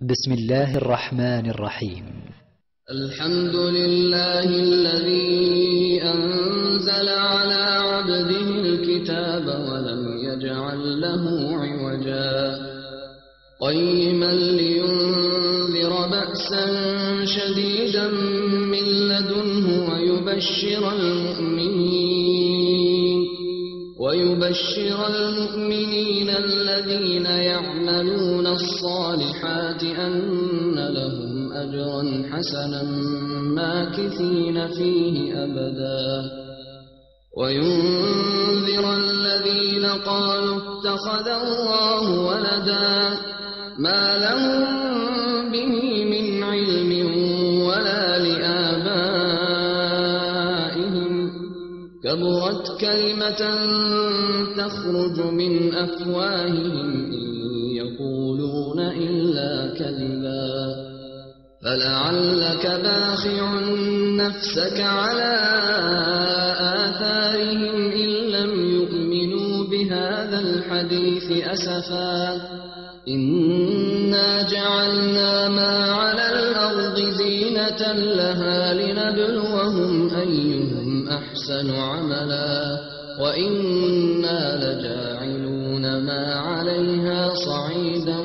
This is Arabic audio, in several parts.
بسم الله الرحمن الرحيم. الحمد لله الذي أنزل على عبده الكتاب ولم يجعل له عوجا قيما لينذر بأسا شديدا من لدنه ويبشر المؤمنين الذين يعملون الصالحات أن لهم أجرا حسنا ماكثين فيه أبدا وينذر الذين قالوا اتخذ الله ولدا ما لهم به من علم ولا لآبائهم كبرت كلمة تخرج من أفواههم إن يقولون إلا كذبا فلعلك باخع نفسك على آثارهم إن لم يؤمنوا بهذا الحديث أسفا إنا جعلنا ما على الأرض زينة لها لنبلوهم أيهم أحسن عملا وإنا لجاعلون ما عليها صعيدا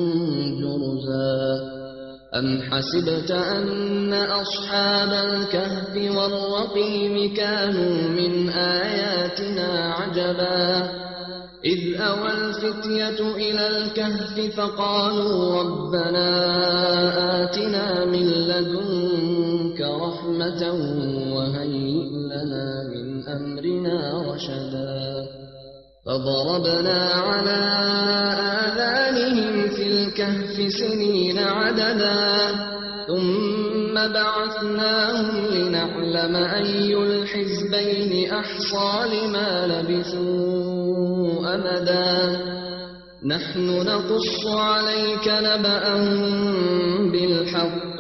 جرزا أم حسبت أن أصحاب الكهف والرقيم كانوا من آياتنا عجبا إذ أوى الفتية إلى الكهف فقالوا ربنا آتنا من لدنك رحمة وهيئ لنا من أمرنا رشدا فضربنا على آذانهم في الكهف سنين عددا ثم بعثناهم لنعلم أي الحزبين أحصى لما لبثوا أمدا نحن نقص عليك نبأهم بالحق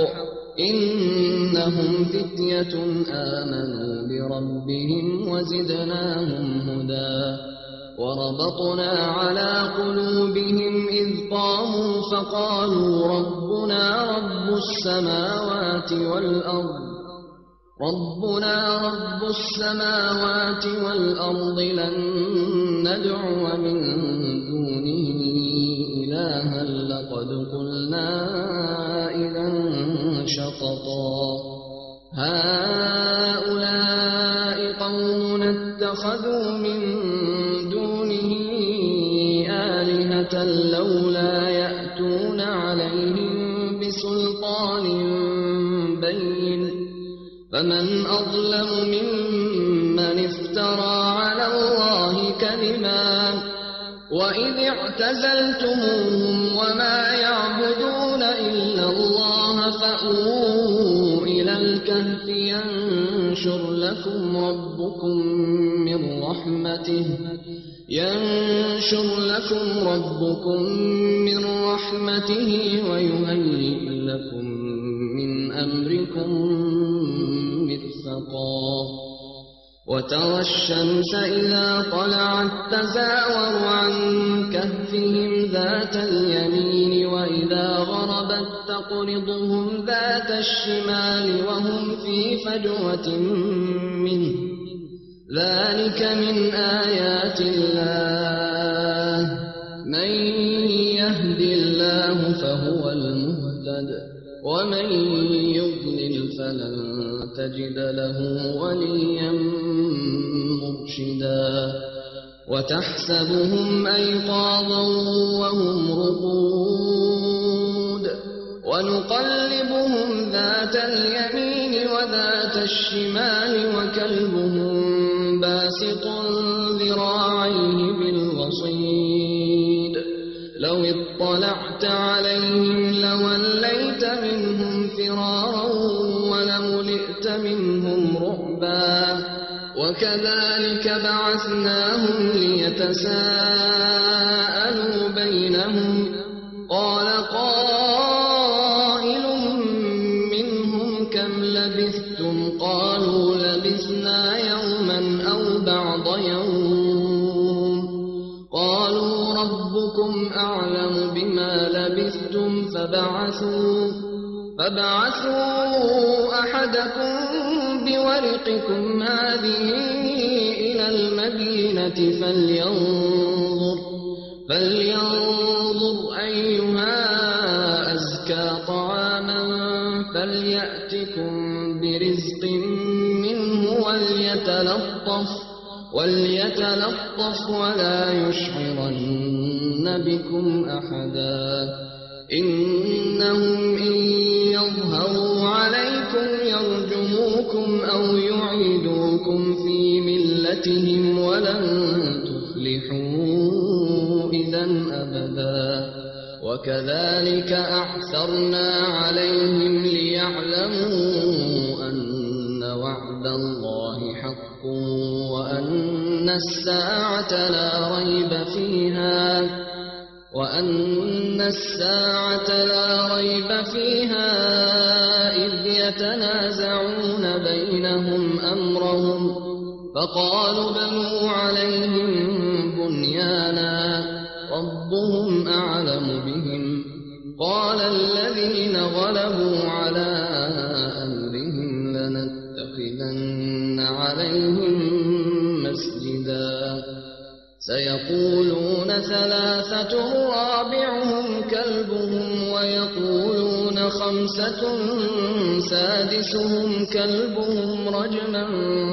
إنهم فتية آمنوا بربهم وزدناهم هدى وربطنا على قلوبهم إذ قاموا فقالوا ربنا رب السماوات والأرض لن ندعو من دونه إلها لقد قلنا إذا شططا هؤلاء قومنا اتخذوا من دونه آلهة لولا يأتون عليهم بسلطان بين فمن أظلم ممن افترى على الله كذبا وإذ اعتزلتموهم وما يعبدون إلا الله فأووا إلى الكهف ينشر لكم ربكم من رحمته ويهيئ لكم من أمركم مرفقا وترى الشمس إذا طلعت تزاور عن كهفهم ذات اليمين وإذا غربت تقرضهم ذات الشمال وهم في فجوة منه ذلك من آيات الله من يهد الله فهو المهتد ومن يضلل فلن تجد له وليا مرشدا وتحسبهم أيقاظا وهم رقود ونقلبهم ذات اليمين وذات الشمال وكلبهم باسط ذراعيه بالوصيد لو اطلعت عليهم لوليت منهم فرارا ولملئت منهم رعبا وكذلك بعثناهم ليتساءلوا بينهم قال قائل منهم كم لبثتم قالوا لبثنا يوما أو بعض يوم قالوا ربكم أعلم بما لبثتم فابعثوا أحدكم بورقكم هذه إلى المدينة فلينظر أيها أزكى طعاما فليأتكم برزق منه وليتلطف ولا يشعرن بكم أحدا إنهم إن يظهروا عليكم يرجموكم أو يعيدوكم في ملتهم ولن تفلحوا إذا أبدا وكذلك أعثرنا عليهم ليعلموا أن وعد الله حق وأن الساعة لا ريب فيها إذ يتنازعون بينهم أمرهم فقالوا بنوا عليهم بنيانا ربهم أعلم بهم قال الذين غلبوا على أمرهم لنتخذن عليهم مسجدا سيقولون 3 رابعهم كلبهم ويقولون 5 سادسهم كلبهم رجما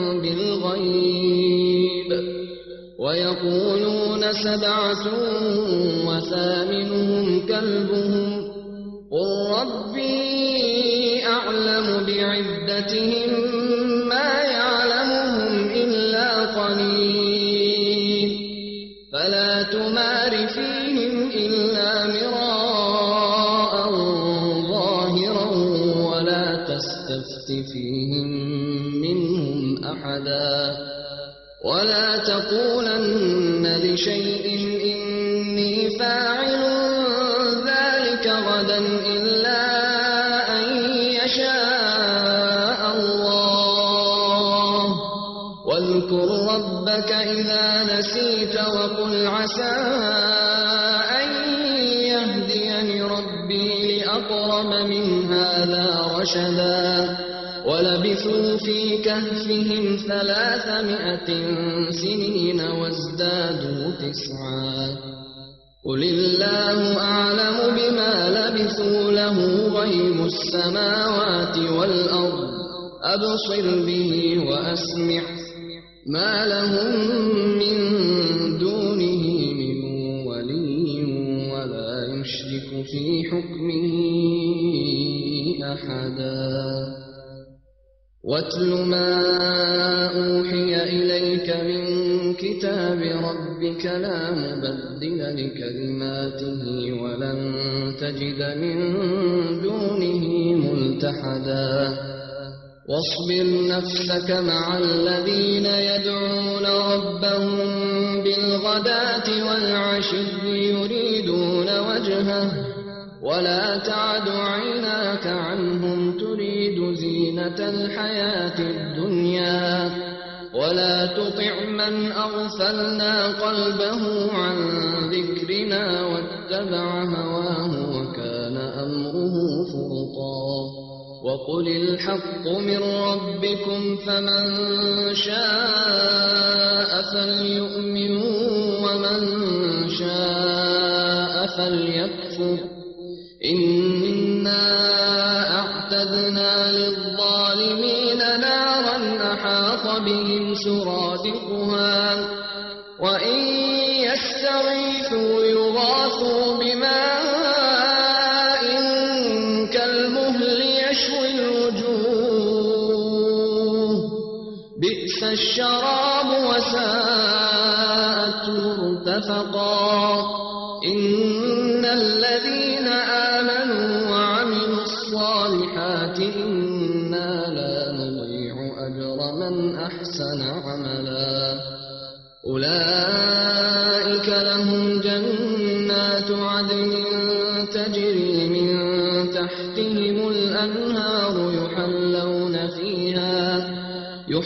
بالغيب ويقولون 7 وثامنهم كلبهم قل ربي أعلم بعدتهم ما يعلمهم إلا قليل فلا تمار فيهم إلا مراء ظاهرا ولا تستفت فيهم منهم أحدا ولا تقولن لشيء إني فاعل ذلك غدا إلا أن يشاء الله واذكر ربك إذا نسيت وقل عسى أن يهديني ربي لأقرب من هذا رشدا ولبثوا في كهفهم 300 سنين وازدادوا 9 قل الله أعلم بما لبثوا له غيب السماوات والأرض أبصر به وأسمع ما لهم من دونه من ولي ولا يشرك في حكمه أحدا واتل ما أوحي إليك من كتاب ربك لا مبدل لكلماته ولن تجد من دونه ملتحدا واصبر نفسك مع الذين يدعون ربهم بالغداة والعشي يريدون وجهه ولا تعد عيناك عنهم تريد زينة الحياة الدنيا ولا تطع من أغفلنا قلبه عن ذكرنا واتبع هواه وكان أمره فرطا وقل الحق من ربكم فمن شاء فليؤمن ومن شاء فليكفر إنا أعتدنا للظالمين نارا أحاط بهم سرادقها وإن يستغيثوا يغاثوا بماء كالمهل يشوي الوجوه بئس الشراب وساءت مرتفقا إن الذين آمنوا وعملوا الصالحات إنا لا نضيع أجر من أحسن عملا أولئك لهم جنات عدن تجري من تحتهم الأنهار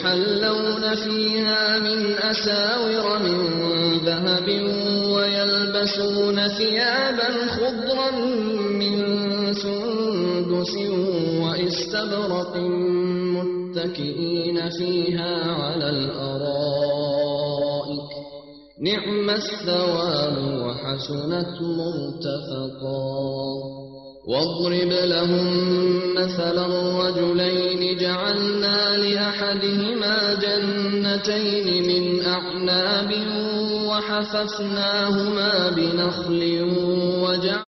يحلون فيها من أساور من ذهب ويلبسون يلبسون ثيابا خضرا من سندس وإستبرق متكئين فيها على الأرائك نعم الثواب وحسنت مرتفقا واضرب لهم مثلا رجلين جعلنا لأحدهما جنتين من أعناب وحففناهما بنخل